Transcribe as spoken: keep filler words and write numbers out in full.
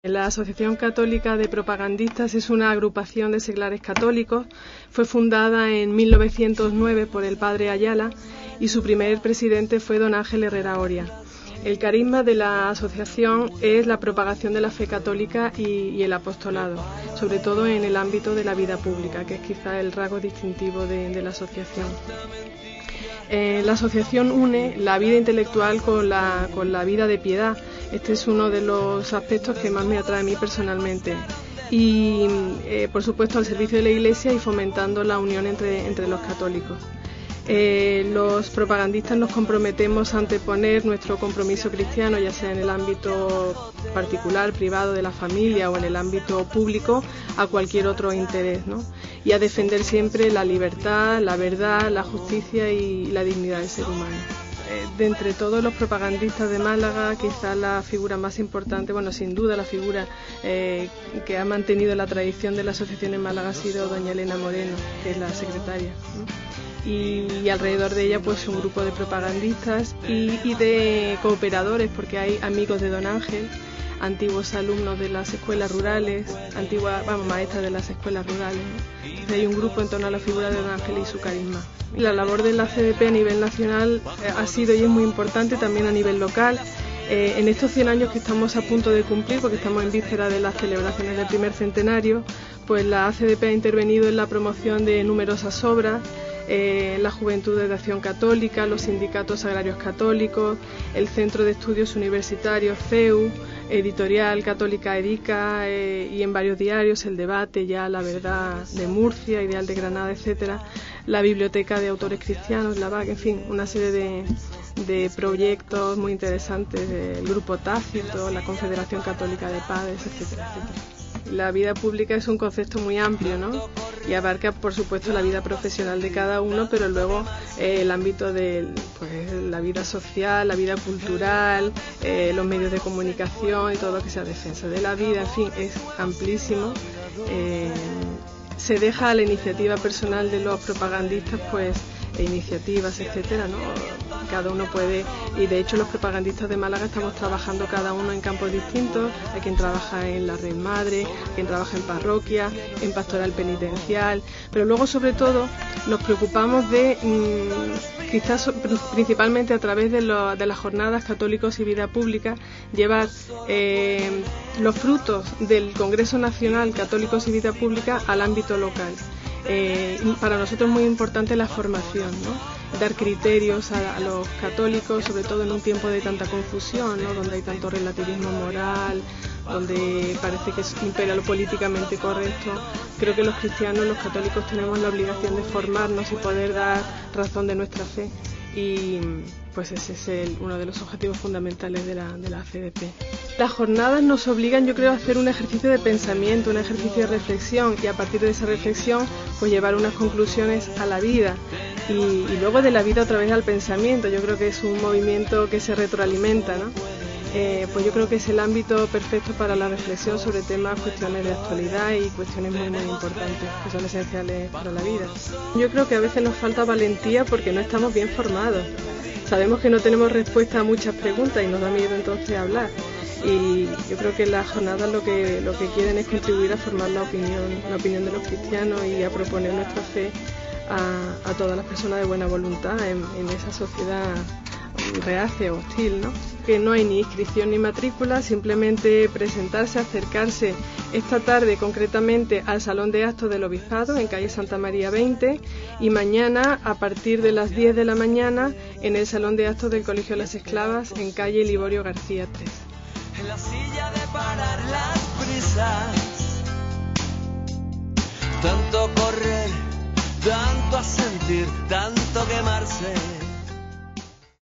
La Asociación Católica de Propagandistas es una agrupación de seglares católicos. Fue fundada en mil novecientos nueve por el padre Ayala y su primer presidente fue don Ángel Herrera Oria. El carisma de la asociación es la propagación de la fe católica y, y el apostolado, sobre todo en el ámbito de la vida pública, que es quizá el rasgo distintivo de, de la asociación. Eh, la asociación une la vida intelectual con la, con la vida de piedad. Este es uno de los aspectos que más me atrae a mí personalmente. Y, eh, por supuesto, al servicio de la Iglesia y fomentando la unión entre, entre los católicos. Eh, los propagandistas nos comprometemos a anteponer nuestro compromiso cristiano, ya sea en el ámbito particular, privado de la familia o en el ámbito público, a cualquier otro interés, ¿no? Y a defender siempre la libertad, la verdad, la justicia y la dignidad del ser humano. Eh, de entre todos los propagandistas de Málaga, quizá la figura más importante, bueno, sin duda la figura eh, que ha mantenido la tradición de la asociación en Málaga ha sido doña Elena Moreno, que es la secretaria, ¿no? Y, y alrededor de ella pues un grupo de propagandistas y, y de cooperadores, porque hay amigos de don Ángel, antiguos alumnos de las escuelas rurales, antiguas, vamos, maestras de las escuelas rurales, ¿no? Entonces hay un grupo en torno a la figura de don Ángel y su carisma. La labor de la C D P a nivel nacional eh, ha sido y es muy importante, también a nivel local. Eh, en estos cien años que estamos a punto de cumplir, porque estamos en víspera de las celebraciones del primer centenario, pues la C D P ha intervenido en la promoción de numerosas obras. Eh, la Juventud de Acción Católica, los sindicatos agrarios católicos, el Centro de Estudios Universitarios C E U, Editorial Católica Edica eh, y en varios diarios, El Debate, Ya, La Verdad de Murcia, Ideal de Granada, etcétera, la Biblioteca de Autores Cristianos, la B A C, en fin, una serie de, de proyectos muy interesantes, el Grupo Tácito, la Confederación Católica de Padres, etcétera, etcétera. La vida pública es un concepto muy amplio, ¿no? Y abarca, por supuesto, la vida profesional de cada uno, pero luego eh, el ámbito de pues, la vida social, la vida cultural, eh, los medios de comunicación y todo lo que sea defensa de la vida, en fin, es amplísimo. Eh, se deja a la iniciativa personal de los propagandistas, pues, e iniciativas, etcétera, ¿no? Cada uno puede, y de hecho los propagandistas de Málaga estamos trabajando cada uno en campos distintos. Hay quien trabaja en la Red Madre, quien trabaja en parroquia, en pastoral penitencial, pero luego sobre todo nos preocupamos de, mmm, quizás principalmente a través de, lo, de las jornadas Católicos y Vida Pública, llevar eh, los frutos del Congreso Nacional Católicos y Vida Pública al ámbito local. Eh, para nosotros es muy importante la formación, ¿no? Dar criterios a, a los católicos, sobre todo en un tiempo de tanta confusión, ¿no? Donde hay tanto relativismo moral, donde parece que impera lo políticamente correcto. Creo que los cristianos, los católicos, tenemos la obligación de formarnos y poder dar razón de nuestra fe. Y pues ese es el, uno de los objetivos fundamentales de la, de la C D P. Las jornadas nos obligan, yo creo, a hacer un ejercicio de pensamiento, un ejercicio de reflexión, y a partir de esa reflexión pues llevar unas conclusiones a la vida y, y luego de la vida otra vez al pensamiento. Yo creo que es un movimiento que se retroalimenta, ¿no? Eh, pues yo creo que es el ámbito perfecto para la reflexión sobre temas, cuestiones de actualidad y cuestiones muy muy importantes que son esenciales para la vida. Yo creo que a veces nos falta valentía porque no estamos bien formados. Sabemos que no tenemos respuesta a muchas preguntas y nos da miedo entonces hablar. Y yo creo que las jornadas lo que lo que quieren es contribuir a formar la opinión, la opinión de los cristianos y a proponer nuestra fe a, a todas las personas de buena voluntad en, en esa sociedad reacia, hostil, ¿no? Que no hay ni inscripción ni matrícula, simplemente presentarse, acercarse esta tarde concretamente al Salón de Actos del Obispado en calle Santa María veinte y mañana a partir de las diez de la mañana en el Salón de Actos del Colegio de las Esclavas en calle Liborio García tres. En la silla de parar las prisas, tanto correr, tanto a sentir, tanto quemarse.